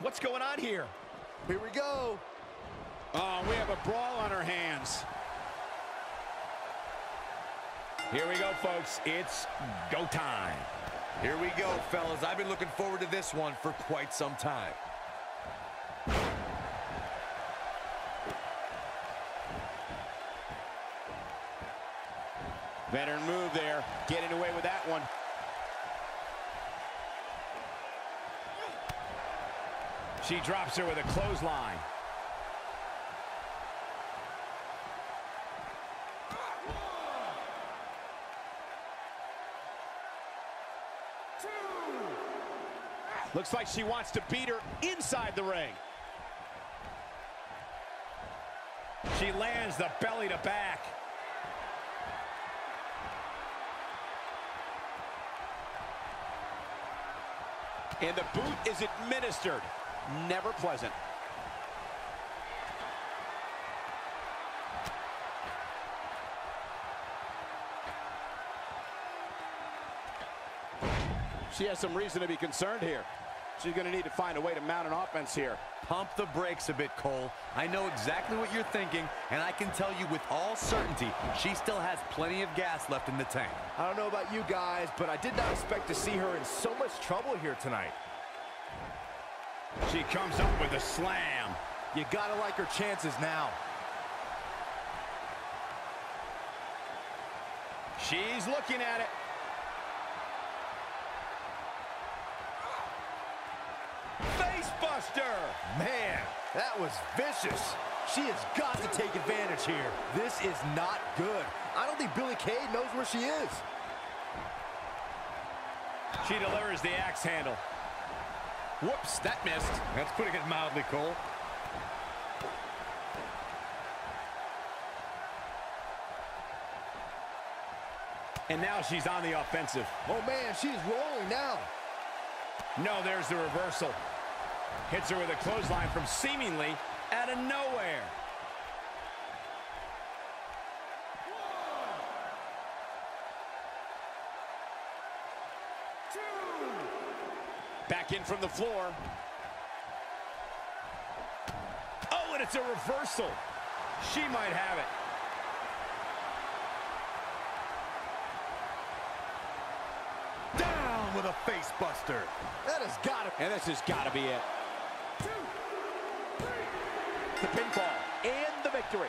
What's going on here? Here we go. Oh, we have a brawl on our hands. Here we go, folks. It's go time. Here we go, fellas. I've been looking forward to this one for quite some time. Veteran move there, getting away with that one. She drops her with a clothesline. Looks like she wants to beat her inside the ring. She lands the belly to back. And the boot is administered. Never pleasant. She has some reason to be concerned here. She's going to need to find a way to mount an offense here. Pump the brakes a bit, Cole. I know exactly what you're thinking, and I can tell you with all certainty, she still has plenty of gas left in the tank. I don't know about you guys, but I did not expect to see her in so much trouble here tonight. She comes up with a slam. You gotta like her chances now. She's looking at it. Facebuster! Man, that was vicious. She has got to take advantage here. This is not good. I don't think Billie Kay knows where she is. She delivers the axe handle. Whoops, that missed. That's putting it mildly, Cole. And now she's on the offensive. Oh man, she's rolling now. No, there's the reversal. Hits her with a clothesline from seemingly out of nowhere. Back in from the floor. Oh, and it's a reversal. She might have it. Down with a face buster. That has got to. And this has got to be it. 2, 3. The pinfall and the victory.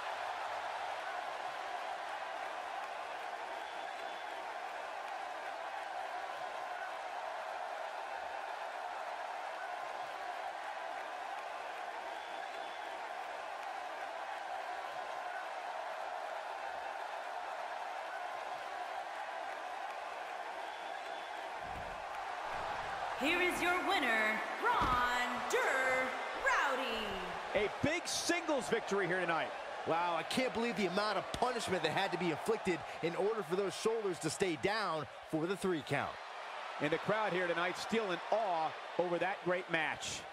Here is your winner, Ronda Rousey. A big singles victory here tonight. Wow, I can't believe the amount of punishment that had to be inflicted in order for those shoulders to stay down for the 3 count. And the crowd here tonight still in awe over that great match.